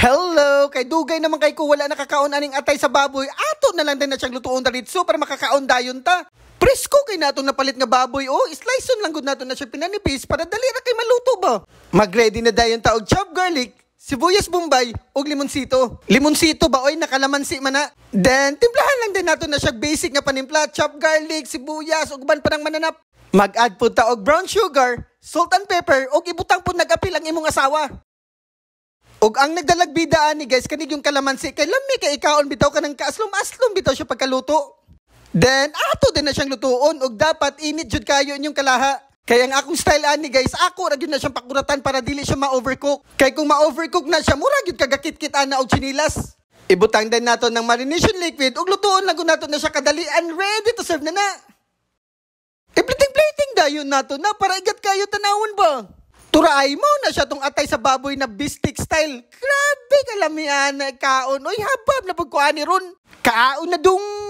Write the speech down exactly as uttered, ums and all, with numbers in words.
Hello! Kay dugay naman kay ko wala nakakaon aning atay sa baboy. Ato na lang din na siyang lutuon dalitso para makakaon dayon ta. Presko kay natong napalit nga baboy oh. Sliceon lang gud nato na siya pinanipis para dali ra kay maluto ba. Mag-ready na dayon ta og chopped garlic, sibuyas bombay ug limonsito. Limonsito ba oy nakalamansi man na. Then timplahan lang din nato na siya basic nga panimpla, chopped garlic, sibuyas ug uban pa nang mananap. Mag-add pud ta og brown sugar, salt and pepper ug ibutang pud nag-apil ang imong asawa. Og ang nagdalagbidaan ni guys kanig yung kalamansi kay lami kay ikaon bitaw kanang kaaslom-aslom bitaw siya pagkaluto. Then ato din na siyang lutuon og dapat init jud kayo inyong kalaha. Kaya ang akong style ani guys, ako ra gyud na siyang pakuratan para dili siya ma-overcook. Kay kung ma-overcook na siya, mura gyud kagakit-kit ana og chinilas. Ibutang din nato ng marination liquid og lutuon lang gud nato na siya kadali and ready to serve na na. I-plating-plating dayon nato na para igat kayo tanawon ba. Turaay mo na siya tong atay sa baboy na bistik style. Grabe kalamian na kaon. Oy habab na pagkuhan ni ron. Kaon na dung.